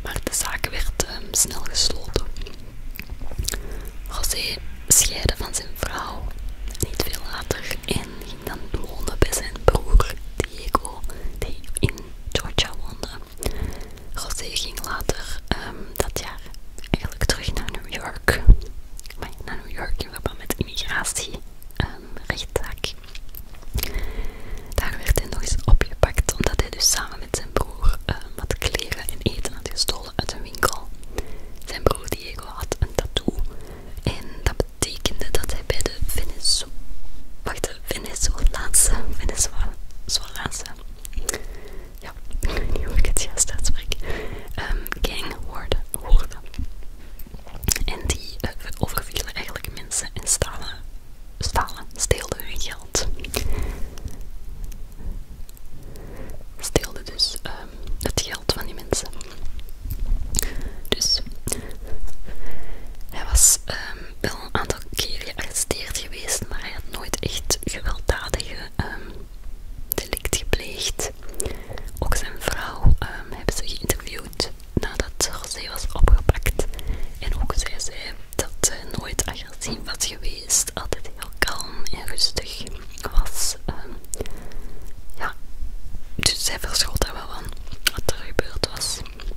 maar de zaak werd snel gesloten. José scheidde van zijn vrouw niet veel later en ging dan wonen bij zijn broer Diego, die in Georgia woonde. José ging later dat jaar eigenlijk terug naar New York. Maar naar New York in verband met immigratie, rechtszaak. Daar werd hij nog eens opgepakt omdat hij dus samen met zijn broer wat kleren en eten had gestolen uit een winkel. Zijn broer Diego had een tattoo en dat betekende dat hij bij de Venezolaanse, ja, ik weet niet hoe ik het juist uitspreek, gang hoorde. En die overvielen eigenlijk mensen en steelden hun geld. Steelden dus het geld van die mensen. Dus hij was wel een aantal keer gearresteerd geweest, maar hij had nooit echt gewelddadige delict gepleegd. Ook zijn vrouw hebben ze geïnterviewd nadat José was opgepakt. En ook zei zij dat hij nooit agressief was geweest, altijd heel kalm en rustig was. Ja, dus zij verschoot daar wel van wat er gebeurd was.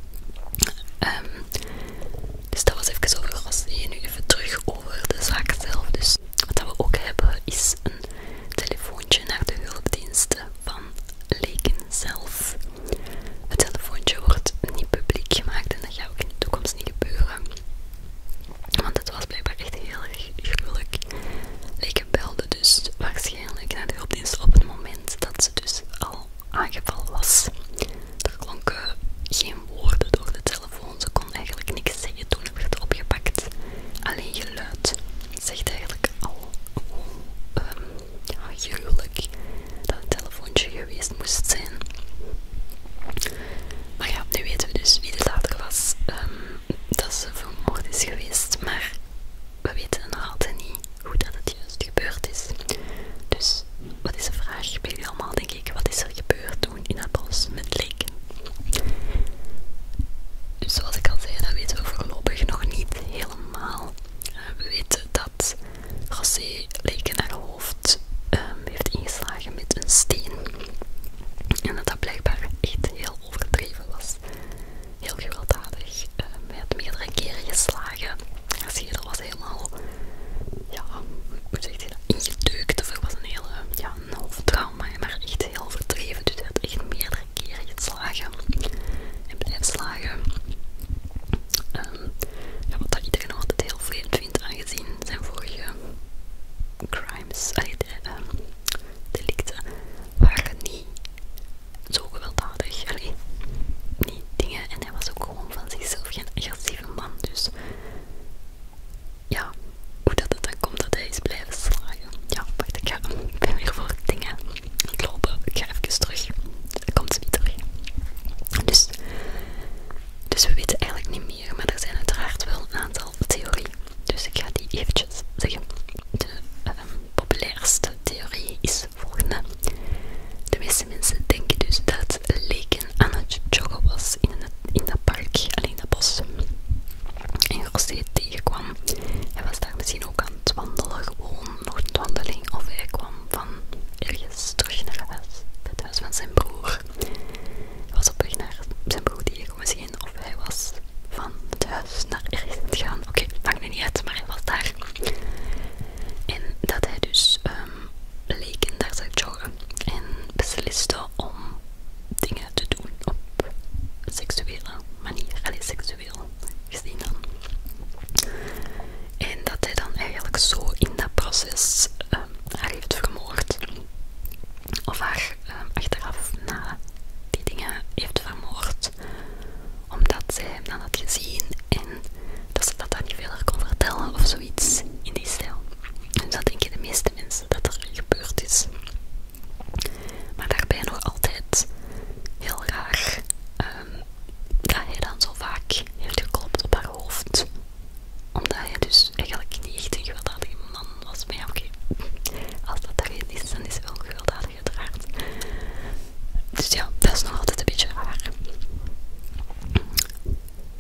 Dus dat was even over José. Nu even terug over de zaak zelf. Dus wat we ook hebben is een telefoontje naar de hulpdiensten van Laken zelf. Het telefoontje wordt niet publiek gemaakt en dat gaat ook in de toekomst niet gebeuren. Want het was blijkbaar echt heel erg gruwelijk. Laken belde dus waarschijnlijk naar de hulpdiensten op het moment dat ze dus al aangevallen was. Er klonken geen woorden door de telefoon. Ze kon eigenlijk niks zeggen toen er werd opgepakt. Alleen geluid. Het zegt eigenlijk al gruwelijk dat een telefoontje geweest moest zijn. Maar ja, nu weten we dus wie de dader was. Dat ze vermoord is geweest. Maar we weten nog altijd niet hoe dat het juist gebeurd is. Dus wat is de vraag bij jullie allemaal, denk ik? Wat is er gebeurd toen in het bos met Laken? Dus zoals ik al zei, dat weten we voorlopig nog niet helemaal. We weten dat José Laken haar hoofd heeft ingeslagen met een steen. En dat dat blijkbaar echt heel overdreven was. Heel gewelddadig. Hij had meerdere keren geslagen. Haar schedel was helemaal, ja, hoe zeg je dat, ingedeukt. Of er was een hele, een hoofdtrauma, maar echt heel overdreven. Dus hij had echt meerdere keren geslagen. En blijft slagen. Wat dat iedereen nog altijd heel vreemd vindt, aangezien zijn vorige crimes, delicten, waren niet zo gewelddadig. Niet dingen. En hij was ook gewoon van zichzelf geen agressieve man. Dus ja, hoe dat het dan komt dat hij is blijven slagen. Ja, wacht, ik ben weer voor dingen aan het lopen. Ik ga even terug. Dat komt niet terug. Dus we weten eigenlijk niet meer, maar er zijn uiteraard wel een aantal theorieën. Dus ik ga die eventjes zeggen. De populairste theorie is volgende. De meeste mensen denken dus dat Laken aan het joggen was in dat park, alleen dat bos. En José tegenkwam. Hij was daar misschien ook aan het wandelen, gewoon nog een wandeling. Of hij kwam van ergens terug naar huis, het huis van zijn broer. Hij was op weg naar zijn broer Diego misschien, of hij was van het huis naar ergens gegaan. Oké, maakt me niet uit, maar hij was daar. En dat hij dus Laken daar zou joggen en besliste om dingen te doen op seksuele manier. Seksueel gezien dan. En dat hij dan eigenlijk zo in dat proces haar heeft vermoord. Of haar achteraf na die dingen heeft vermoord. Omdat zij hem dan had gezien en dat ze dat dan niet verder kon vertellen of zoiets in die stijl. En dat denken de meeste mensen dat er gebeurd is. Maar daarbij nog altijd heel raar dat hij dan zo vaak heeft geklopt op haar hoofd. Omdat hij dus eigenlijk niet echt een gewelddadige man was. Maar ja, oké. Als dat daarin is, dan is hij wel gewelddadig uiteraard. Dus ja, dat is nog altijd een beetje raar.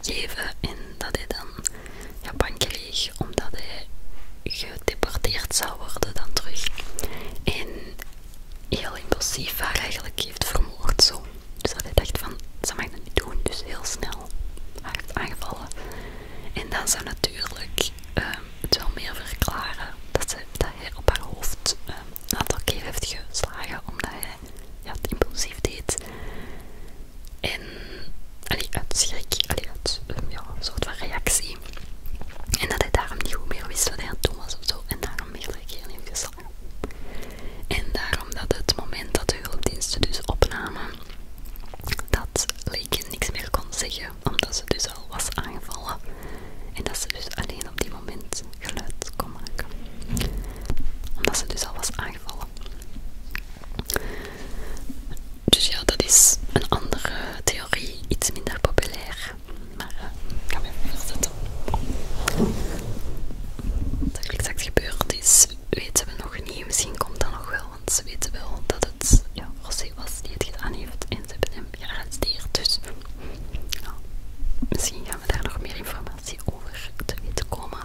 gegeven en dat hij dan Japan kreeg omdat hij gedeporteerd zou worden dan terug. En heel impulsief haar eigenlijk heeft vermoord zo. Dus dat hij dacht van, ze mag dat niet doen, dus heel snel haar heeft aangevallen. En dan zou natuurlijk het wel meer verklaren dat hij op haar hoofd een aantal keer heeft geslagen omdat hij het impulsief deed. En uit schrik, uit een soort van reactie. En dat hij daarom niet goed meer wist wat hij aan het doen was of zo. En daarom meerdere keren heeft geslagen. En daarom dat het moment dat de hulpdiensten dus opnamen, dat Laken niks meer kon zeggen, omdat ze dus al was aangevallen. En dat ze dus alleen op die moment geluid kon maken. Omdat ze dus al was aangevallen. Dus ja, dat is een andere theorie, iets minder populair. Maar ik ga me even verzetten. Wat er exact gebeurd is, weten we nog niet. Misschien komt dat nog wel, want ze weten wel dat het José was die het gedaan heeft. En ze hebben hem gearresteerd. Dus misschien gaan we daar nog meer informatie over te weten komen.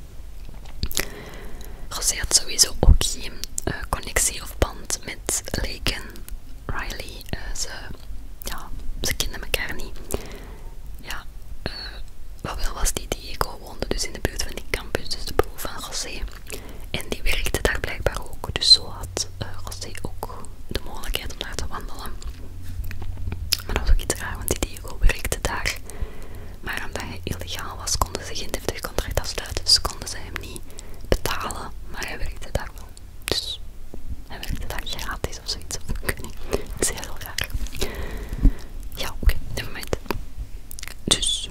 José had sowieso ook geen connectie of band met Laken Riley. Ze kenden elkaar niet. Wat wel was die Diego woonde dus in de buurt van die campus, dus de broer van José. En die werkte daar blijkbaar ook. Dus zo had José ook de mogelijkheid om daar te wandelen. Maar dat was ook iets raar, want die Diego werkte daar. Maar omdat hij illegaal was, konden ze geen deftig contract afsluiten. Dus konden ze hem niet betalen. Maar hij werkte daar wel. Dus hij werkte daar gratis of zoiets. Of ik weet niet. Dat is heel raar. Ja, oké, nevermind. Dus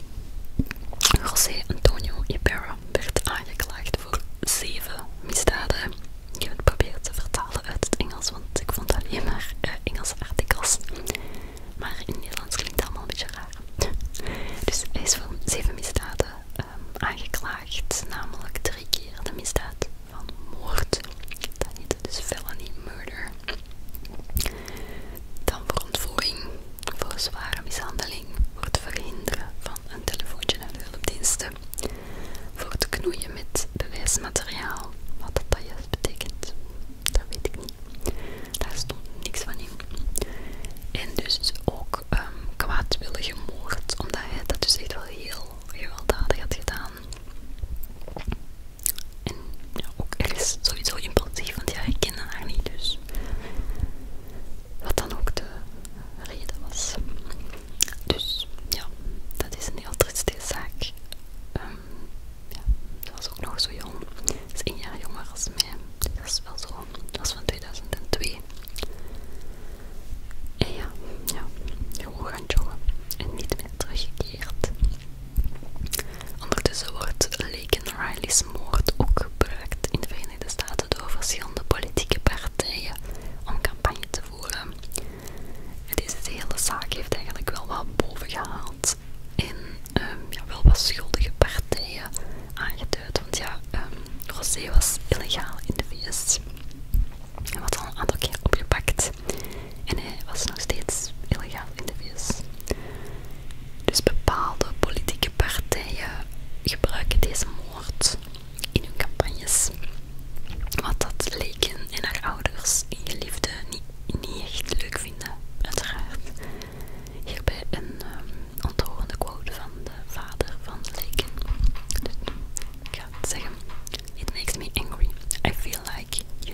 José Antonio Ibarra werd aangeklaagd voor 7 misdaden. Ik heb het proberen te vertalen uit het Engels, want ik vond alleen maar Engelse artikels. Maar in het Nederlands klinkt het allemaal een beetje raar. Dus hij is voor 7 misdaden aangeklaagd, namelijk 3 keer de misdaad van moord. Dat heette dus felony murder. Dan voor ontvoering, voor zware mishandeling, voor het verhinderen van een telefoontje naar de hulpdiensten, voor het knoeien met bewijsmateriaal. Wat dat juist betekent, dat weet ik niet. Daar stond niks van in. En dus ook kwaadwillige moord, omdat hij dat dus echt wel heel gewelddadig had gedaan. En ook ergens sowieso impulsief, want hij kende haar niet, dus wat dan ook de reden was. Dus ja, dat is een heel triestige zaak. Ze was ook nog zo jong. Ze is 1 jaar jonger als mij. Dus dat is wel zo. Dat was van 2002. En ja, gewoon gaan joggen. En niet meer teruggekeerd. Ondertussen wordt Laken Riley's moord ook gebruikt in de Verenigde Staten door verschillende politieke partijen om campagne te voeren. Deze hele zaak heeft eigenlijk wel wat boven gehaald en wel wat schuldige partijen aangeduid. Want José was illegaal in de VS. Hij was al een aantal keer opgepakt en hij was nog steeds illegaal in de VS. Dus bepaalde politieke partijen gebruiken deze moord in hun campagnes. Wat dat Laken en haar ouders en geliefden niet echt leuk vinden, uiteraard. Hierbij een ontroerende quote van de vader van Laken. Dus ik ga het zeggen. It makes me angry. I feel like you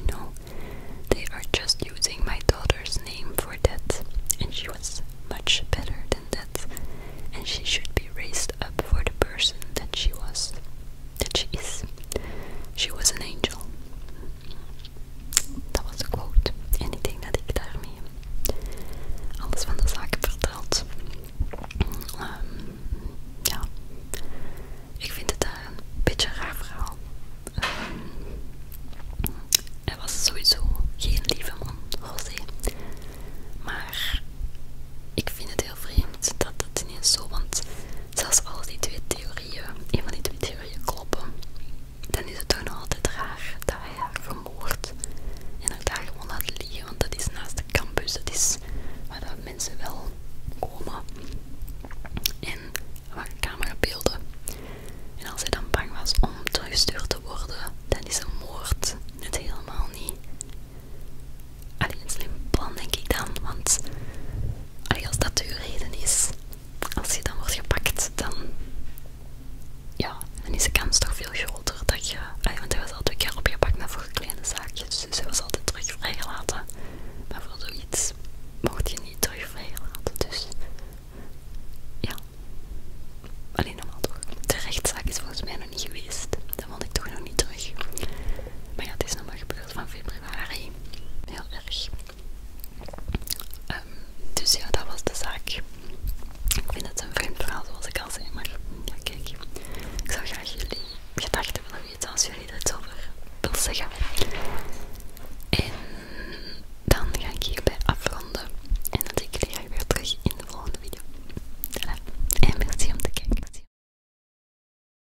is de kans toch veel groter dat je, want hij was al 2 keer opgepakt met voor kleine zaakjes, dus hij was altijd terug vrijgelaten. Maar voor zoiets mocht je niet terug vrijgelaten, dus ja. Alleen normaal toch. De rechtszaak is volgens mij nog niet geweest, dat vond ik toch nog niet terug. Maar ja, het is nog maar gebeurd van februari. Heel erg. Dus ja, dat was de zaak. Ik vind het een vreemd verhaal zoals ik al zei, maar ja, kijk. Ik zou graag jullie gedachten willen weten als jullie er iets over willen zeggen.